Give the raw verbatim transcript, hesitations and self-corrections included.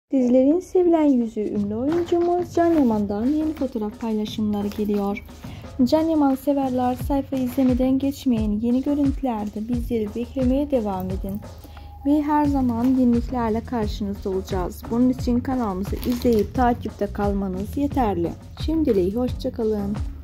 Dizilerin sevilen yüzü ünlü oyuncumuz Can Yaman'dan yeni fotoğraf paylaşımları geliyor. Can Yaman severler, sayfa izlemeden geçmeyin, yeni görüntülerde bizleri beklemeye devam edin. Ve her zaman yeniliklerle karşınızda olacağız. Bunun için kanalımızı izleyip takipte kalmanız yeterli. Şimdilik hoşça kalın.